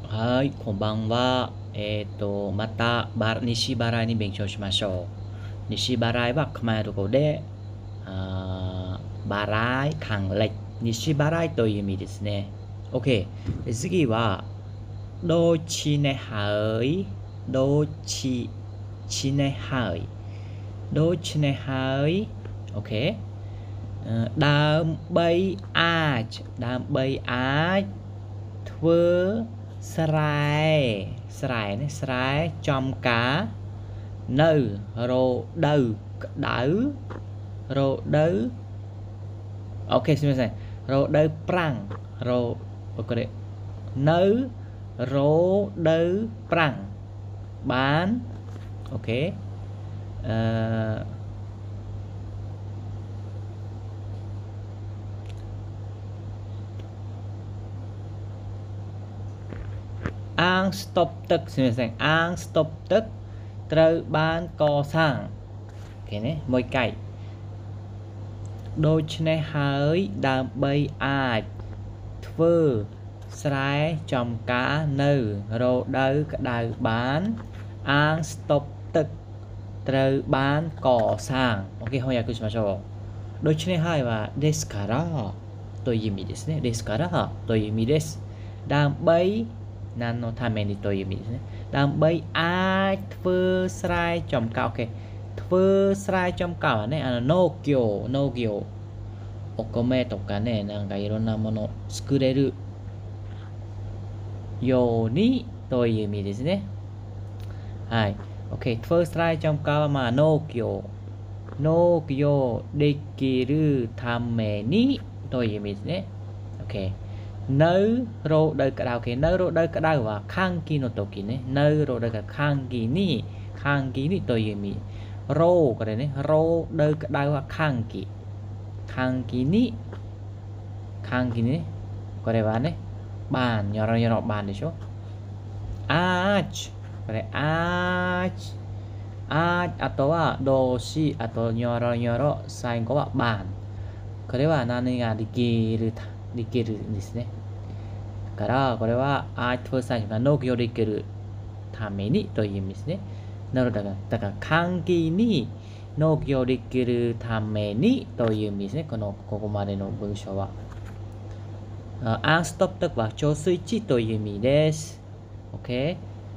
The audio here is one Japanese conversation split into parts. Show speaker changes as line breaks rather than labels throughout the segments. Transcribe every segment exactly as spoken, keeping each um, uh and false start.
はい、こんばんは。えっと、また、ば西払いに勉強しましょう。西払いはខ្មែរ語で、あー払い、還暦。西払いという意味ですね。OK。で次は、どっちねはい。どっち、ちねはい。どっちねはい。OK。ដើម្បីអាចដើម្បីអាចធ្វើស្រែស្រែនេះស្រែចំការនៅរដូវក្តៅរដូវអូខេすみませんរដូវប្រាំងរអូខេនៅរដូវប្រាំងបានអូខេអឺអាងស្តុបទឹកすみませんអាងស្តុបទឹកត្រូវបានកសាងអូខេណាមួយកែកដូច្នេះហើយដើម្បីអាចធ្វើស្រែចំការនៅរដូវក្តៅបានអាងស្តុបទឹកត្រូវបានកសាងអូខេ翻訳しましょうដូច្នេះហើយはですからという意味ですねですからという意味ですដើម្បី何のためにという意味ですねដើម្បីអាចធ្វើស្រែចំការអូខេធ្វើស្រែចំការはねあの農業農業お米とかねなんかいろんなもの作れるようにという意味ですねはい OK ធ្វើស្រែចំការはまあ農業農業できるためにという意味ですね OK នៅរដូវក្តៅគេនៅរដូវក្តៅは寒気の時ねនៅរដូវ寒気に寒気にという意味រこれねរដូវក្តៅは寒気寒気に寒気にねこれはねបានញរញរបានでしょអាចこれអាចអាចあとは動詞あとニョロニョロ最後はバンこれは何ができるできるんですねだからこれはអាចធ្វើ最初が農業できるためにという意味ですねなるほどだから寒気に農業できるためにという意味ですねこのここまでの文章はアンストップとは調水池という意味です OK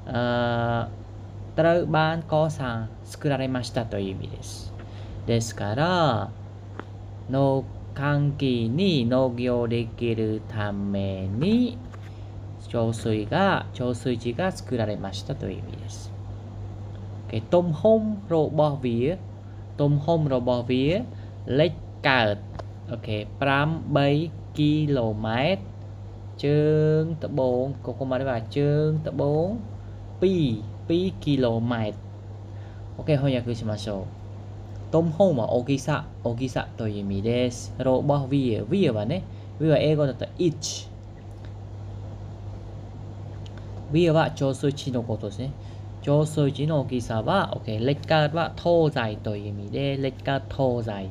ត្រូវបានកសាង作られましたという意味ですですからの寒気に農業できるために調水が調水池が作られましたという意味です Okay ទំហំរបស់វាទំហំរបស់វាលេចកើត Okay 8គីឡូម៉ែត្រជើងត្បូងここまではជើងត្បូង2គីឡូម៉ែត្រ OK 翻訳しましょうទំហំは大きさ大きさという意味ですរបស់វាវាはねវាは英語だと1វាは調水池のことですね調水池の大きさは OK លេចកើតは東西という意味でលេចកើត東西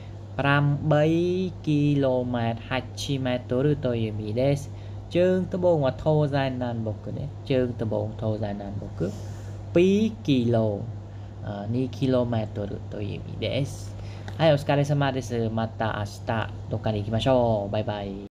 8គីឡូម៉ែត្រ8メートルという意味ですជើងត្បូងは東西南北ねជើងត្បូង東西南北2キロにキロメートルという意味ですはいお疲れ様ですまた明日どっかに行きましょうバイバイ